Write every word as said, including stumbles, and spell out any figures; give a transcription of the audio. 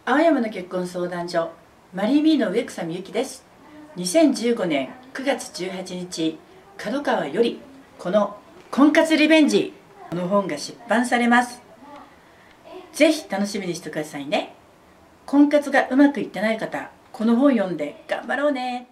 青山の結婚相談所マリーミーの植草美幸です。にせんじゅうごねんくがつじゅうはちにち、角川よりこの婚活リベンジ、この本が出版されます。ぜひ楽しみにしてくださいね。婚活がうまくいってない方、この本読んで頑張ろうね。